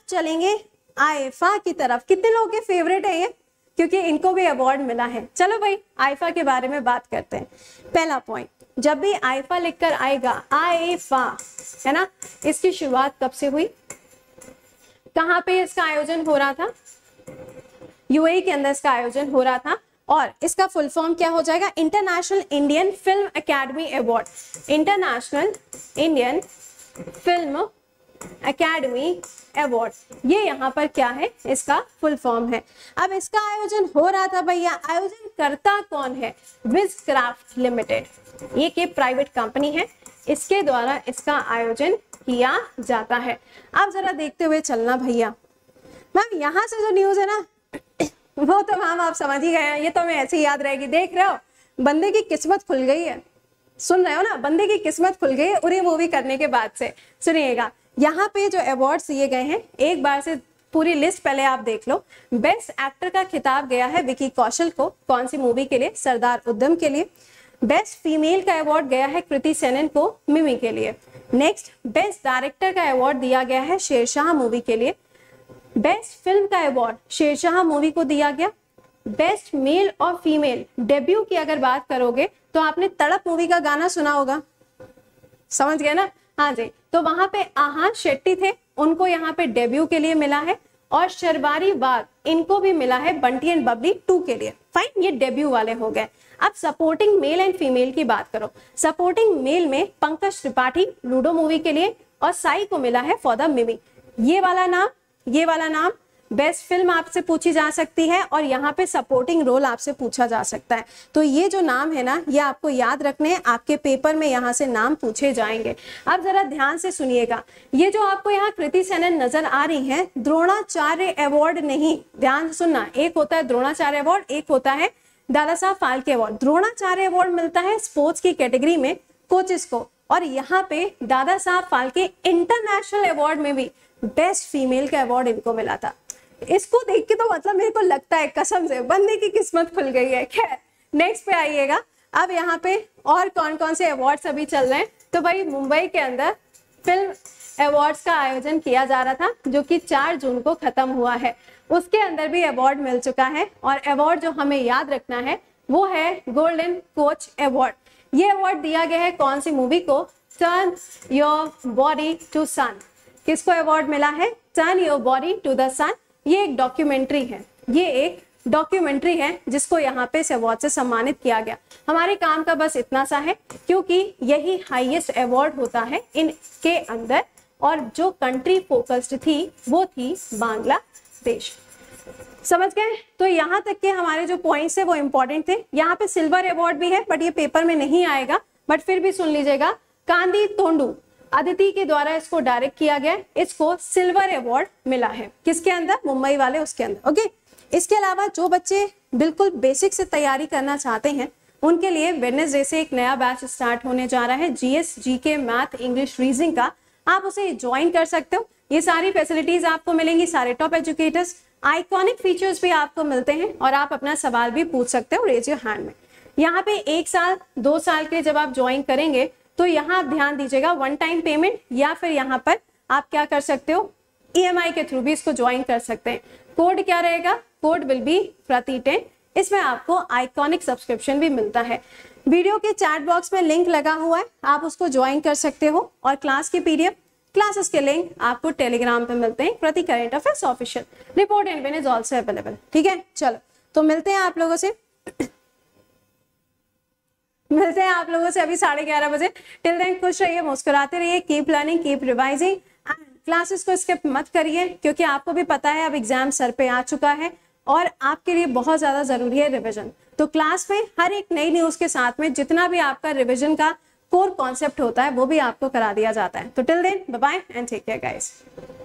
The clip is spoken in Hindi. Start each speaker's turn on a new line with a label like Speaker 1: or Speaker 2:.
Speaker 1: चलेंगे आईफा की तरफ। कितने लोगों के फेवरेट है ये, क्योंकि इनको भी अवार्ड मिला है। चलो भाई आईफा के बारे में बात करते हैं। पहला पॉइंट, जब भी आईफा लिखकर आएगा, आईफा है ना, इसकी शुरुआत कब से हुई, कहाँ पे इसका आयोजन हो रहा था, यूएई के अंदर इसका आयोजन हो रहा था। और इसका फुल फॉर्म क्या हो जाएगा, international Indian film academy award. International Indian film academy award, ये यहाँ पर क्या है, इसका फुल फॉर्म है। अब इसका आयोजन हो रहा था भैया, आयोजन करता कौन है, विजक्राफ्ट लिमिटेड, ये कि प्राइवेट कंपनी है, इसके द्वारा इसका आयोजन किया जाता है। अब जरा देखते हुए चलना भैया। मैम यहाँ से जो न्यूज है ना वो तो मैम आप समझ ही गए हैं, ये तो हमें ऐसे ही याद रहेगी। देख रहे हो, बंदे की किस्मत खुल गई है, सुन रहे हो ना, बंदे की किस्मत खुल गई है उरी मूवी करने के बाद से। सुनिएगा, यहाँ पे जो अवार्ड्स दिए गए हैं, एक बार से पूरी लिस्ट पहले आप देख लो। बेस्ट एक्टर का खिताब गया है विकी कौशल को, कौन सी मूवी के लिए, सरदार उद्यम के लिए। बेस्ट फीमेल का अवार्ड गया है कृति सेनन को, मिमी के लिए। नेक्स्ट, बेस्ट डायरेक्टर का अवार्ड दिया गया है शेरशाह मूवी के लिए। बेस्ट फिल्म का अवार्ड शेरशाह मूवी को दिया गया। बेस्ट मेल और फीमेल डेब्यू की अगर बात करोगे तो आपने तड़प मूवी का गाना सुना होगा, समझ गए ना, हाँ जी, तो वहां पे आहा शेट्टी थे, उनको यहाँ पे डेब्यू के लिए मिला है। और शर्बारी बाग, इनको भी मिला है बंटी एंड बबली 2 के लिए। फाइन, ये डेब्यू वाले हो गए। अब सपोर्टिंग मेल एंड फीमेल की बात करो। सपोर्टिंग मेल में पंकज त्रिपाठी लूडो मूवी के लिए, और साई को मिला है फॉर द मिमी। ये वाला नाम बेस्ट फिल्म आपसे पूछी जा सकती है, और यहाँ पे सपोर्टिंग रोल आपसे पूछा जा सकता है। तो ये जो नाम है ना, ये आपको याद रखने हैं, आपके पेपर में यहाँ से नाम पूछे जाएंगे। अब जरा ध्यान से सुनिएगा, ये जो आपको यहाँ कृति सेनन नजर आ रही है, द्रोणाचार्य अवार्ड नहीं, ध्यान से सुनना, एक होता है द्रोणाचार्य अवार्ड, एक होता है दादा साहब फाल्के अवार्ड। द्रोणाचार्य अवार्ड मिलता है स्पोर्ट्स की कैटेगरी में कोचेस को, और यहाँ पे दादा साहब फाल्के इंटरनेशनल अवार्ड में भी बेस्ट फीमेल का अवार्ड इनको मिला था। इसको देख के तो मतलब मेरे को लगता है कसम से बंदे की किस्मत खुल गई है। खैर नेक्स्ट पे आइएगा। अब यहाँ पे और कौन कौन से अवार्ड्स अभी चल रहे हैं, तो भाई मुंबई के अंदर फिल्म अवार्ड्स का आयोजन किया जा रहा था, जो कि 4 जून को खत्म हुआ है। उसके अंदर भी अवार्ड मिल चुका है, और अवार्ड जो हमें याद रखना है वो है गोल्डन कोच अवार्ड। ये अवार्ड दिया गया है कौन सी मूवी को, turn your body to sun. किसको अवार्ड मिला है, turn your body to the sun. ये एक डॉक्यूमेंट्री है, ये एक डॉक्यूमेंट्री है जिसको यहाँ पे इस अवार्ड से सम्मानित किया गया। हमारे काम का बस इतना सा है, क्योंकि यही हाईएस्ट अवार्ड होता है इनके अंदर, और जो कंट्री फोकस्ड थी वो थी बांग्लादेश। समझ गए, तो यहाँ तक के हमारे जो पॉइंट्स है वो इंपॉर्टेंट थे। यहाँ पे सिल्वर अवार्ड भी है, बट ये पेपर में नहीं आएगा, बट फिर भी सुन लीजिएगा। कांदी तोंडू अदिति के द्वारा इसको डायरेक्ट किया गया, इसको सिल्वर अवार्ड मिला है। किसके अंदर, मुंबई वाले उसके अंदर। ओके, इसके अलावा जो बच्चे बिल्कुल बेसिक से तैयारी करना चाहते हैं, उनके लिए वेडनेसडे से एक नया बैच स्टार्ट होने जा रहा है, GS, GK, math, English, reasoning का। आप उसे ज्वाइन कर सकते हो। ये सारी फैसिलिटीज आपको मिलेंगी, सारे टॉप एजुकेटर्स, आइकॉनिक फीचर्स भी आपको मिलते हैं, और आप अपना सवाल भी पूछ सकते हो रेज योर हैंड में। यहाँ पे 1 साल 2 साल के जब आप ज्वाइन करेंगे तो यहाँ आप ध्यान दीजिएगा, 1 टाइम पेमेंट, या फिर यहाँ पर आप क्या कर सकते हो, ईएमआई के थ्रू भी इसको ज्वाइन कर सकते हैं। कोड क्या रहेगा, कोड विल बी प्रति 10। इसमें आपको आइकॉनिक सब्सक्रिप्शन भी मिलता है। वीडियो के चैट बॉक्स में लिंक लगा हुआ है, आप उसको ज्वाइन कर सकते हो। और क्लास की पीडीएफ, क्लासेस के लिंक आपको टेलीग्राम पे मिलते हैं। प्रति current affairs official report and win is also available. ठीक है, चलो तो मिलते हैं आप लोगों से अभी 11:30 बजे। टिल देन खुश रहिए, मुस्कुराते रहिए, keep learning, keep revising, and classes को स्किप मत करिए, क्योंकि आपको भी पता है अब एग्जाम सर पे आ चुका है, और आपके लिए बहुत ज्यादा जरूरी है रिवीजन। तो क्लास में हर एक नई न्यूज के साथ में जितना भी आपका रिवीजन का कोर कॉन्सेप्ट होता है वो भी आपको करा दिया जाता है। तो till then bye bye and take care guys.